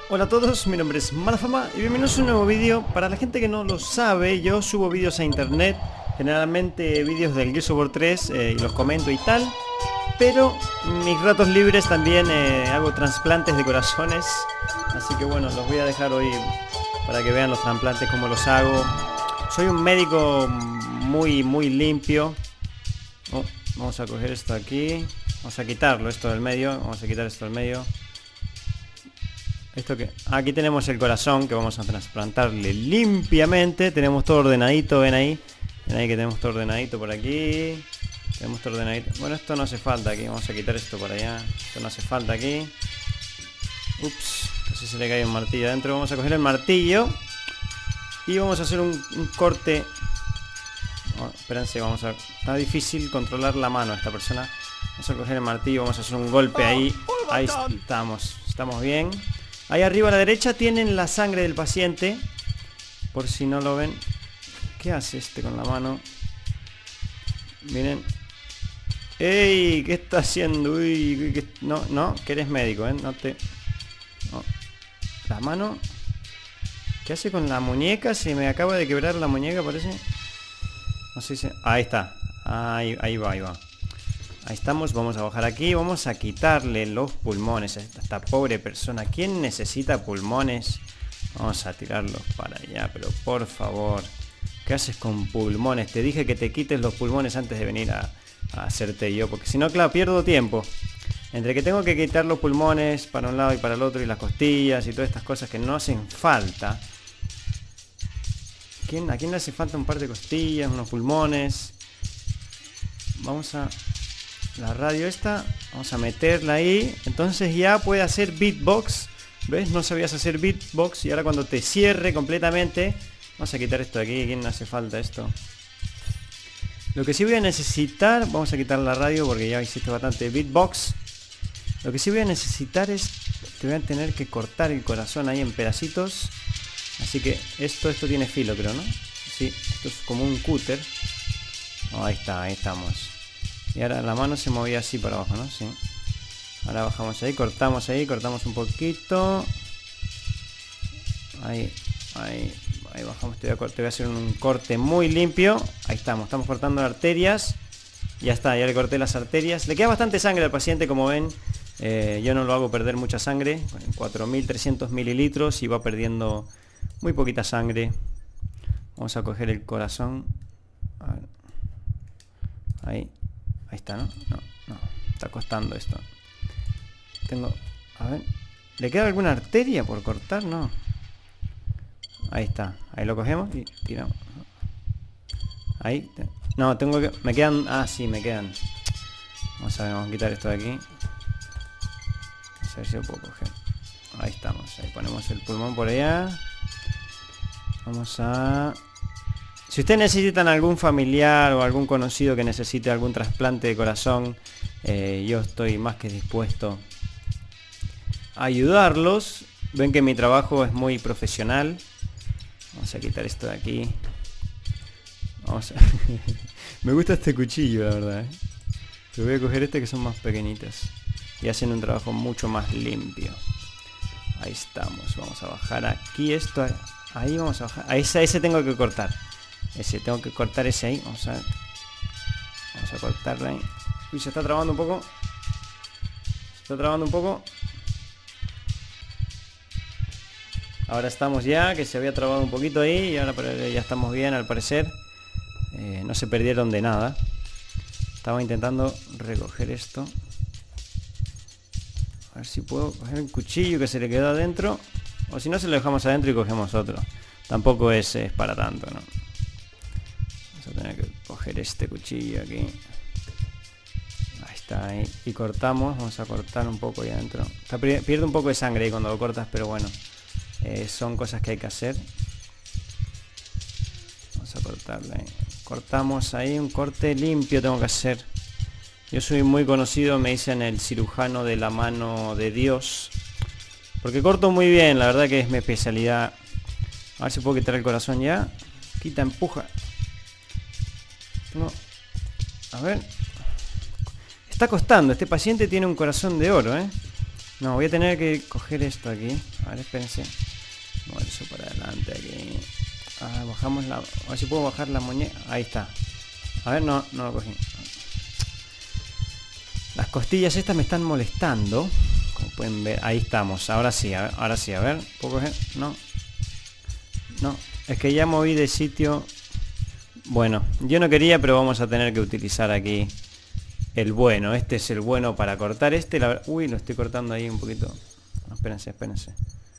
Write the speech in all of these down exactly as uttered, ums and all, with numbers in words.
Hola a todos, mi nombre es Malafama y bienvenidos a un nuevo vídeo. Para la gente que no lo sabe, yo subo vídeos a internet, generalmente vídeos del Gears of War tres eh, y los comento y tal. Pero mis ratos libres también eh, hago trasplantes de corazones. Así que bueno, los voy a dejar hoy para que vean los trasplantes, cómo los hago. Soy un médico muy, muy limpio. Oh, vamos a coger esto aquí. Vamos a quitarlo, esto del medio. Vamos a quitar esto del medio. Esto que... Aquí tenemos el corazón que vamos a trasplantarle limpiamente. Tenemos todo ordenadito, ven ahí. Ven ahí que tenemos todo ordenadito por aquí. Tenemos todo ordenadito. Bueno, esto no hace falta aquí. Vamos a quitar esto para allá. Esto no hace falta aquí. Ups, casi se le cae un martillo adentro. Vamos a coger el martillo y vamos a hacer un, un corte. Oh, espérense, vamos a... Está difícil controlar la mano a esta persona. Vamos a coger el martillo, vamos a hacer un golpe ahí. Ahí estamos, estamos bien. Ahí arriba a la derecha tienen la sangre del paciente, por si no lo ven. ¿Qué hace este con la mano? Miren. ¡Ey! ¿Qué está haciendo? Uy, ¿qué? No, no, que eres médico, ¿eh? No te... No. La mano... ¿Qué hace con la muñeca? Se me acaba de quebrar la muñeca, parece. No sé si... Ahí está. Ahí, ahí va, ahí va. Ahí estamos, vamos a bajar aquí. Vamos a quitarle los pulmones a esta, esta pobre persona. ¿Quién necesita pulmones? Vamos a tirarlos para allá, pero por favor. ¿Qué haces con pulmones? Te dije que te quites los pulmones antes de venir a, a hacerte yo, porque si no, claro, pierdo tiempo. Entre que tengo que quitar los pulmones para un lado y para el otro, y las costillas y todas estas cosas que no hacen falta. ¿Quién, ¿A quién le hace falta un par de costillas, unos pulmones? Vamos a... La radio esta, vamos a meterla ahí. Entonces ya puede hacer beatbox. ¿Ves? No sabías hacer beatbox. Y ahora cuando te cierre completamente... Vamos a quitar esto de aquí. ¿Quién hace falta esto? Lo que sí voy a necesitar... Vamos a quitar la radio porque ya hiciste bastante beatbox. Lo que sí voy a necesitar es... Te voy a tener que cortar el corazón ahí en pedacitos. Así que esto, esto tiene filo, creo, ¿no? Sí, esto es como un cúter. Oh, ahí está, ahí estamos. Y ahora la mano se movía así para abajo, ¿no? Sí. Ahora bajamos ahí, cortamos ahí, cortamos un poquito. Ahí, ahí, ahí bajamos. Te voy a, te voy a hacer un corte muy limpio. Ahí estamos, estamos cortando arterias. Ya está, ya le corté las arterias. Le queda bastante sangre al paciente, como ven. Eh, yo no lo hago perder mucha sangre. cuatro mil trescientos mililitros y va perdiendo muy poquita sangre. Vamos a coger el corazón. A ver. Ahí. Ahí está, ¿no? No, no. Está costando esto. Tengo... A ver. ¿Le queda alguna arteria por cortar? No. Ahí está. Ahí lo cogemos y tiramos. Ahí. No, tengo que... Me quedan... Ah, sí, me quedan. Vamos a ver, vamos a quitar esto de aquí. Vamos a ver si lo puedo coger. Ahí estamos. Ahí ponemos el pulmón por allá. Vamos a... Si ustedes necesitan algún familiar o algún conocido que necesite algún trasplante de corazón, eh, yo estoy más que dispuesto a ayudarlos. Ven que mi trabajo es muy profesional. Vamos a quitar esto de aquí. Vamos a... Me gusta este cuchillo, la verdad, ¿eh? Pero voy a coger este que son más pequeñitas y hacen un trabajo mucho más limpio. Ahí estamos. Vamos a bajar aquí esto. Ahí vamos a bajar. Ahí ese, ese tengo que cortar. Ese, tengo que cortar ese ahí. Vamos a ver. Vamos a cortarlo ahí. Uy, se está trabando un poco. Se está trabando un poco. Ahora estamos ya, que se había trabado un poquito ahí. Y ahora ya estamos bien, al parecer. Eh, no se perdieron de nada. Estaba intentando recoger esto. A ver si puedo coger el cuchillo que se le quedó adentro. O si no, se lo dejamos adentro y cogemos otro. Tampoco es, es para tanto, ¿no? Vamos a tener que coger este cuchillo aquí. Ahí está, ahí. Y cortamos. Vamos a cortar un poco ahí adentro. Está, pierde un poco de sangre ahí cuando lo cortas, pero bueno. Eh, son cosas que hay que hacer. Vamos a cortarla ahí. Cortamos ahí, un corte limpio tengo que hacer. Yo soy muy conocido, me dicen el cirujano de la mano de Dios. Porque corto muy bien, la verdad que es mi especialidad. A ver si puedo quitar el corazón ya. Quita, empuja. No. A ver. Está costando. Este paciente tiene un corazón de oro, ¿eh? No, voy a tener que coger esto aquí. A ver, espérense. Bueno, eso para adelante aquí. Ah, bajamos la... A ver si puedo bajar la muñeca. Ahí está. A ver, no, no lo cogí. Las costillas estas me están molestando. Como pueden ver, ahí estamos. Ahora sí, a ver, ahora sí, a ver. ¿Puedo coger? No. No, es que ya moví de sitio. Bueno, yo no quería, pero vamos a tener que utilizar aquí el bueno. Este es el bueno para cortar este. La... Uy, lo estoy cortando ahí un poquito. No, espérense, espérense.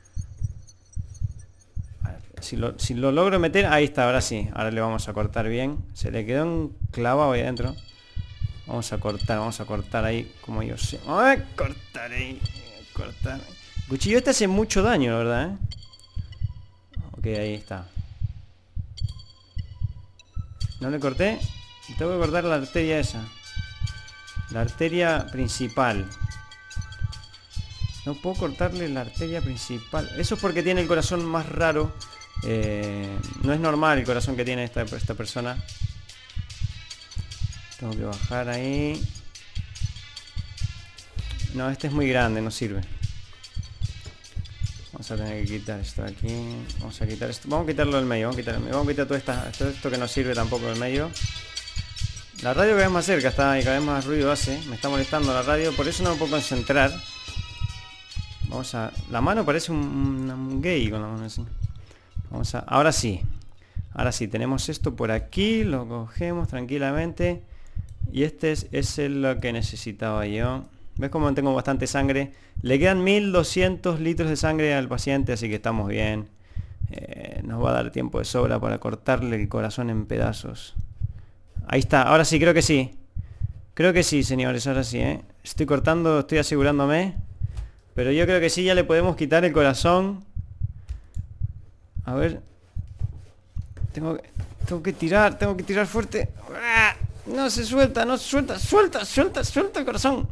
A ver, si, lo, si lo logro meter, ahí está, ahora sí. Ahora le vamos a cortar bien. Se le quedó un clavado ahí adentro. Vamos a cortar, vamos a cortar ahí como yo sé. Vamos a cortar ahí. Cortar. El cuchillo este hace mucho daño, la verdad, ¿eh? Ok, ahí está. No le corté. Tengo que cortar la arteria esa. La arteria principal. No puedo cortarle la arteria principal. Eso es porque tiene el corazón más raro. Eh, no es normal el corazón que tiene esta, esta persona. Tengo que bajar ahí. No, este es muy grande, no sirve. Vamos a tener que quitar esto de aquí. Vamos a quitar esto. Vamos a quitarlo del medio. Vamos a quitar, vamos a quitar todo, esta, todo esto que no sirve tampoco del medio. La radio cada vez más cerca está y cada vez más ruido hace. Me está molestando la radio. Por eso no me puedo concentrar. Vamos a... La mano parece un, un, un gay con la mano así. Vamos a... Ahora sí. Ahora sí. Tenemos esto por aquí. Lo cogemos tranquilamente. Y este es, es lo que necesitaba yo. ¿Ves cómo tengo bastante sangre? Le quedan mil doscientos litros de sangre al paciente, así que estamos bien. Eh, nos va a dar tiempo de sobra para cortarle el corazón en pedazos. Ahí está, ahora sí, creo que sí. Creo que sí, señores, ahora sí, ¿eh? Estoy cortando, estoy asegurándome. Pero yo creo que sí, ya le podemos quitar el corazón. A ver. Tengo, tengo que tirar, tengo que tirar fuerte. No se suelta, no se suelta, suelta, suelta, suelta el corazón.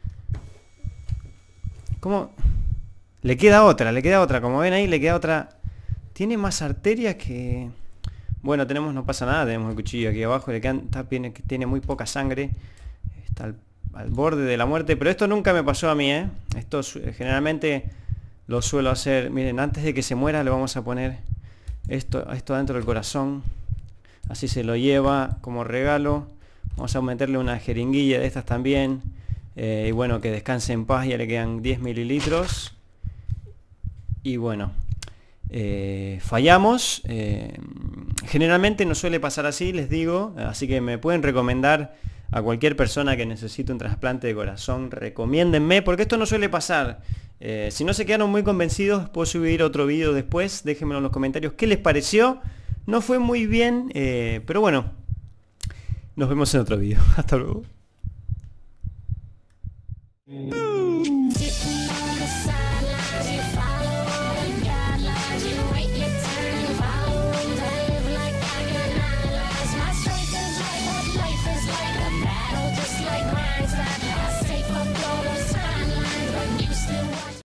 ¿Cómo? Le queda otra, le queda otra. Como ven ahí, le queda otra. Tiene más arterias que... Bueno, tenemos, no pasa nada. Tenemos el cuchillo aquí abajo. Le quedan, está, tiene, tiene muy poca sangre. Está al, al borde de la muerte. Pero esto nunca me pasó a mí, ¿eh? Esto generalmente lo suelo hacer. Miren, antes de que se muera le vamos a poner esto, esto dentro del corazón. Así se lo lleva como regalo. Vamos a meterle una jeringuilla de estas también. Eh, y bueno, que descanse en paz. Ya le quedan diez mililitros. Y bueno, eh, fallamos. Eh, generalmente no suele pasar así, les digo. Así que me pueden recomendar a cualquier persona que necesite un trasplante de corazón. Recomiéndenme, porque esto no suele pasar. Eh, si no se quedaron muy convencidos, puedo subir otro vídeo después. Déjenmelo en los comentarios qué les pareció. No fue muy bien, eh, pero bueno. Nos vemos en otro vídeo. Hasta luego.